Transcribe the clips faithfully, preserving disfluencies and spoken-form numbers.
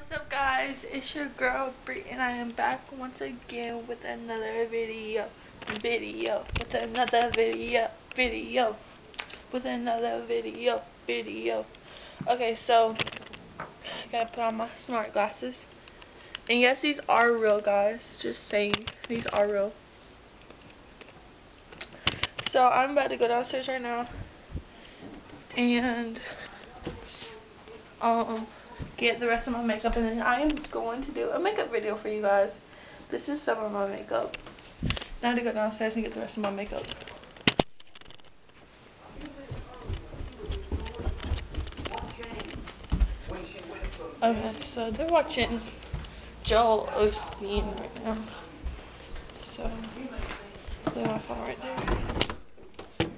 What's up, guys? It's your girl Bree, and I am back once again with another video, video, with another video, video, with another video, video. Okay, so I gotta put on my smart glasses, and yes, these are real, guys. Just saying, these are real. So I'm about to go downstairs right now, and um. get the rest of my makeup, and then I am going to do a makeup video for you guys. This is some of my makeup. Now to go downstairs and get the rest of my makeup. Okay, so they're watching Joel Osteen right now. So there's my phone right there.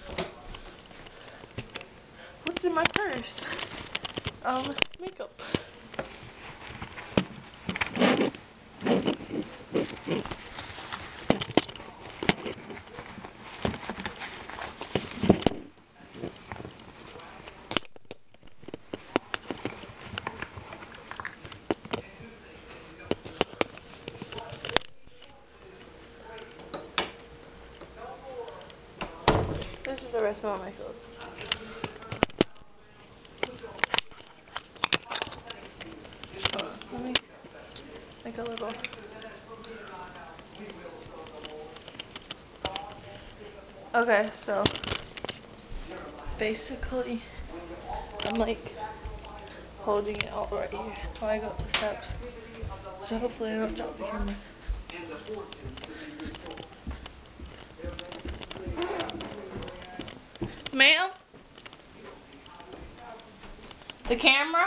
What's in my purse? Um, makeup. This is the rest of my makeup. Let me make a little. Okay, so basically, I'm like holding it all right here while I go up the steps. So hopefully I don't drop the camera. Ma'am? The camera?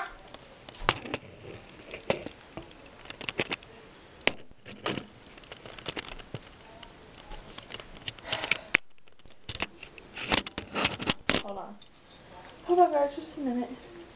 Hold on. Hold on, guys, just a minute.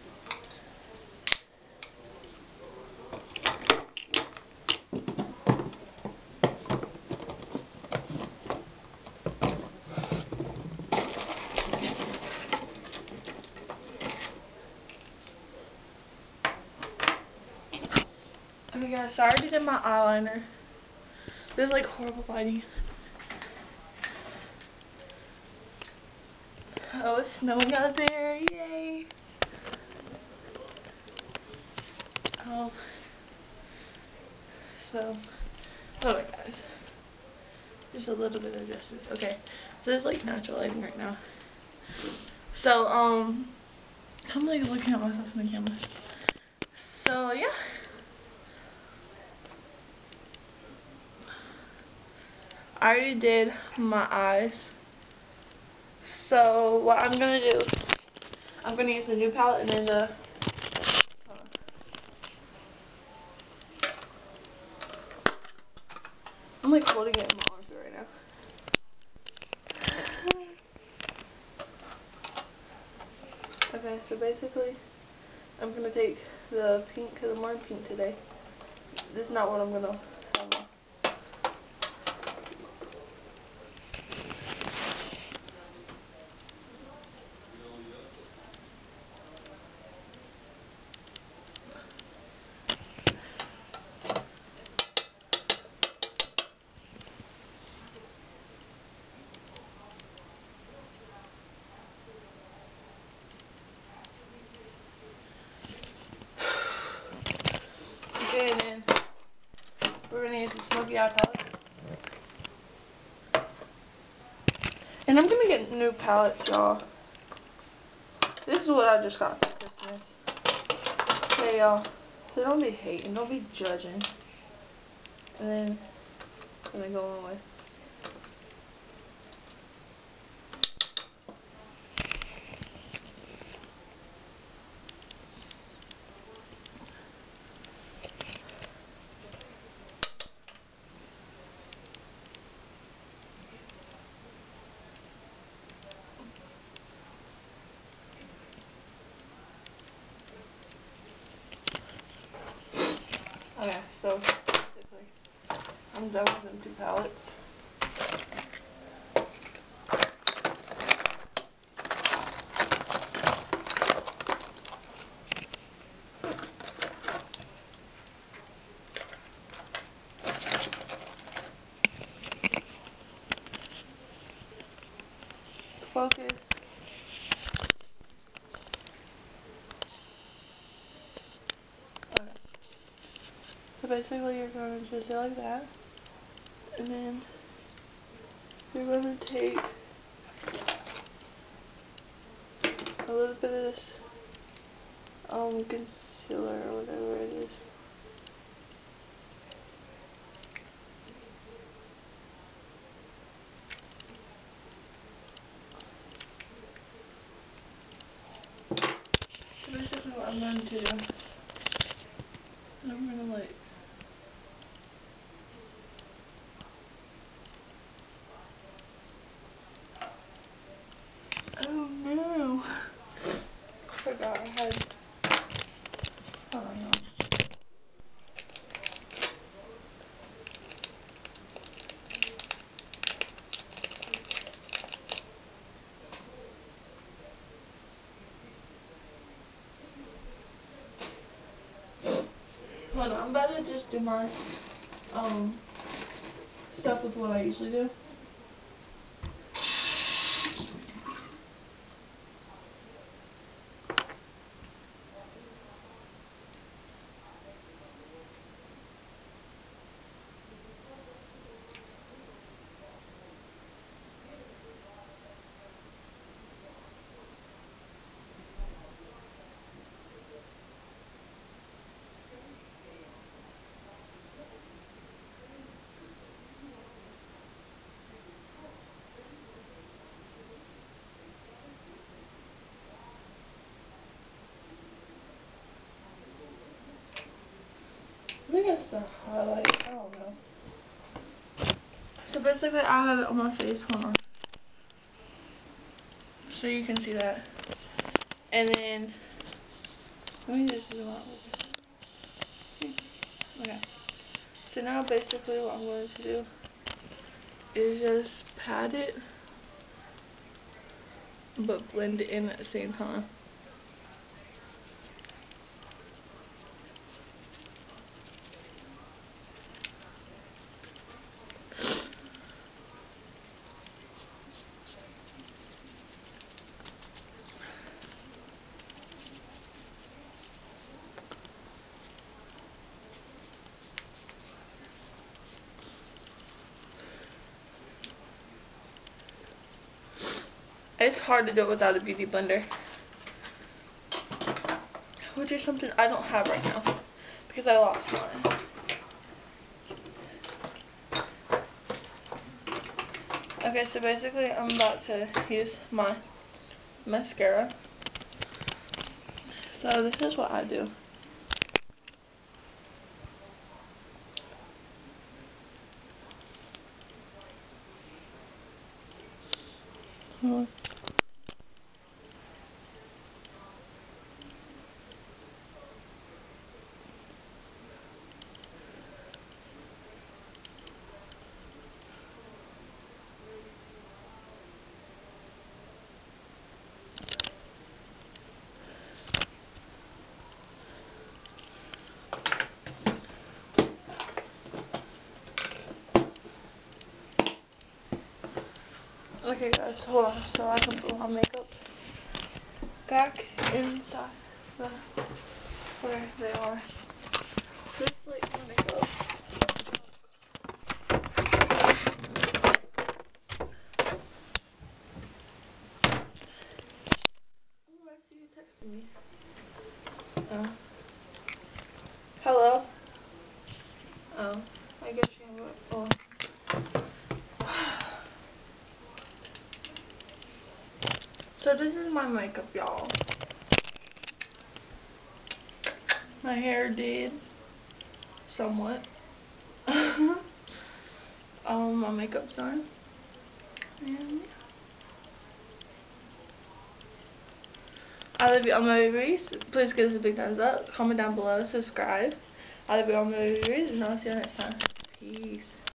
Okay, guys, so I already did my eyeliner. This is like horrible lighting. Oh, it's snowing out there, yay! Oh, so, hold on, guys. Just a little bit of justice. Okay, so this is like natural lighting right now. So, um, I'm like looking at myself in the camera. So, yeah. I already did my eyes. So what I'm gonna do, I'm gonna use the new palette and then the. Uh, I'm like holding it in my arms right now. Okay, so basically, I'm gonna take the pink because I'm wearing pink today. This is not what I'm gonna. Um, Okay, and then we're gonna use the smoky eye palette. And I'm gonna get new palettes, y'all. This is what I just got for Christmas. Okay, y'all. So don't be hating, don't be judging. And then I'm gonna go on with. Okay, so basically, I'm done with them two palettes. basically you're going to just do like that. And then you're going to take a little bit of this um, concealer or whatever it is. So basically what I'm going to do, I'm going to like oh no, I forgot I had, I don't know. Hold on, I'm about to just do my um stuff with what I usually do. I think it's the highlight, I don't know. So basically I have it on my face, hold on. So you can see that. And then, let me just zoom out. Okay. So now basically what I'm going to do is just pat it, but blend it in at the same time. It's hard to do it without a beauty blender, which is something I don't have right now because I lost mine. Okay, so basically I'm about to use my mascara. So this is what I do. Hmm. Okay guys, hold on, so I can put my makeup back inside the, where they are. This like my makeup. Oh, I see you texting me. Oh. Hello? Oh, I guess you have a phone. So this is my makeup, y'all. My hair did somewhat. um, my makeup's done. And I love you all my babies. Please give us a big thumbs up. Comment down below. Subscribe. I love you all my babies. And I'll see you next time. Peace.